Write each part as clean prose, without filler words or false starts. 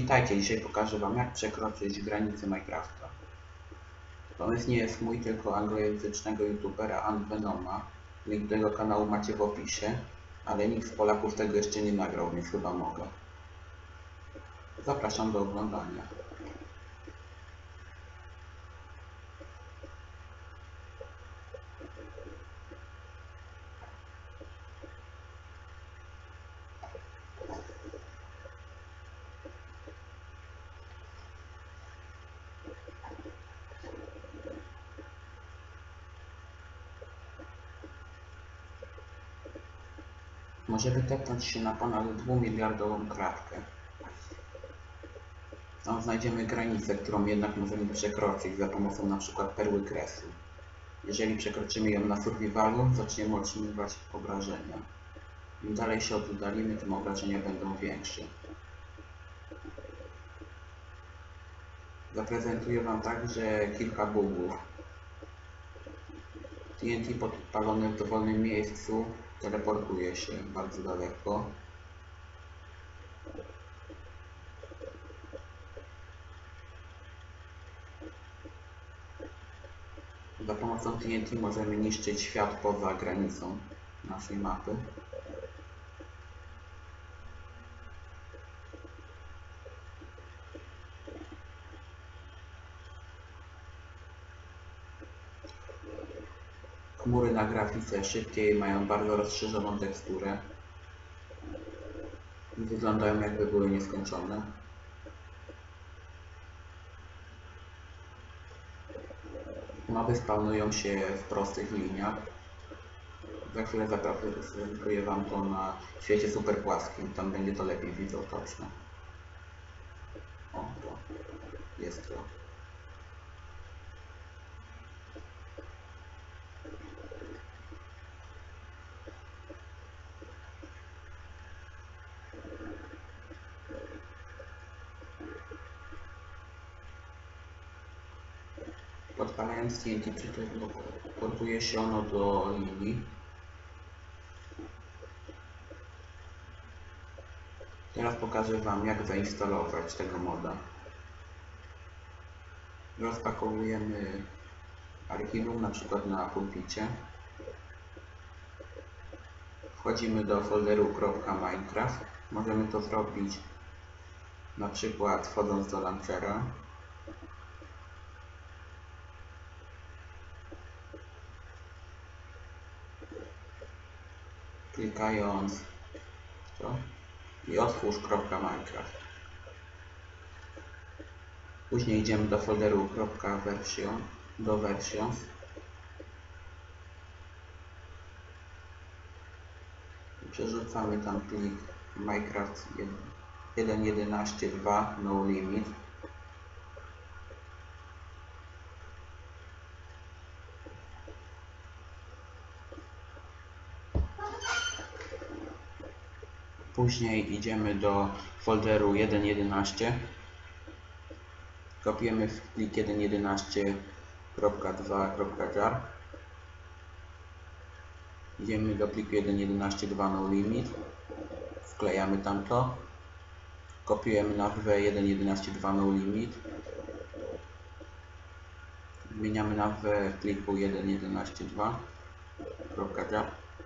Witajcie, dzisiaj pokażę Wam, jak przekroczyć granice Minecrafta. Pomysł nie jest mój, tylko anglojęzycznego youtubera Antvenoma. Link do jego kanału macie w opisie, ale nikt z Polaków tego jeszcze nie nagrał, więc chyba mogę. Zapraszam do oglądania. Możemy tepnąć się na ponad 2-miliardową klatkę. Tam znajdziemy granicę, którą jednak możemy przekroczyć za pomocą np. perły kresu. Jeżeli przekroczymy ją na survivalu, zaczniemy otrzymywać obrażenia. Im dalej się oddalimy, tym obrażenia będą większe. Zaprezentuję Wam także kilka bugów. TNT podpalone w dowolnym miejscu teleportuje się bardzo daleko. Za pomocą TNT możemy niszczyć świat poza granicą naszej mapy. Chmury na grafice szybciej mają bardzo rozszerzoną teksturę i wyglądają, jakby były nieskończone. Moby spawnują się w prostych liniach. Za chwilę zaprezentuję Wam to na świecie super płaskim, tam będzie to lepiej widoczne. O, to jest to. Podpalając TNT przyportuje się ono do linii. Teraz pokażę Wam, jak zainstalować tego moda. Rozpakowujemy archiwum, na przykład na pulpicie. Wchodzimy do folderu .minecraft. Możemy to zrobić na przykład wchodząc do launchera. Klikając to i otwórz .minecraft. Później idziemy do folderu /versions. Przerzucamy tam plik Minecraft 1.11.2 no limit. Później idziemy do folderu 1.11. Kopiujemy plik 1.11.2.jar. Idziemy do pliku 1.11.2 no limit. Wklejamy tamto. Kopiujemy nazwę 1.11.2 no limit. Zmieniamy nazwę pliku 1.11.2.jar.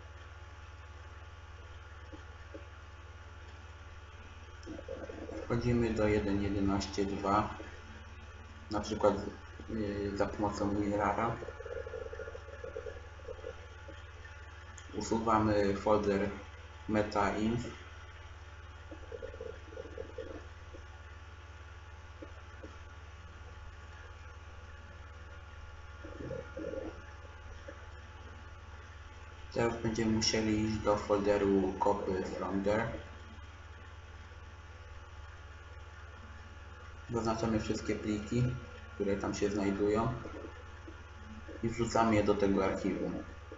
Wchodzimy do 1.11.2, na przykład za pomocą mirrora. Usuwamy folder meta.inf. Teraz będziemy musieli iść do folderu copy from there. Zaznaczamy wszystkie pliki, które tam się znajdują i wrzucamy je do tego archiwum.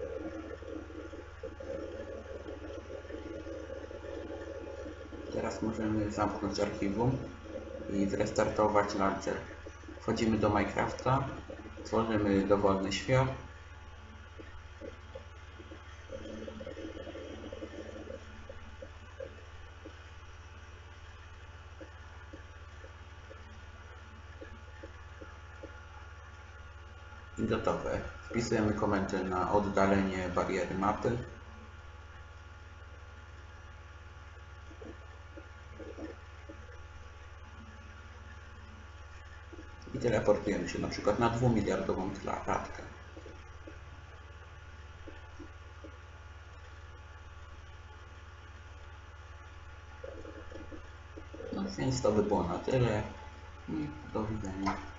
Teraz możemy zamknąć archiwum i zrestartować launcher. Wchodzimy do Minecrafta, tworzymy dowolny świat. Gotowe. Wpisujemy komendę na oddalenie bariery mapy. I teleportujemy się na przykład na 2-miliardową klatkę. No więc to by było na tyle i do widzenia.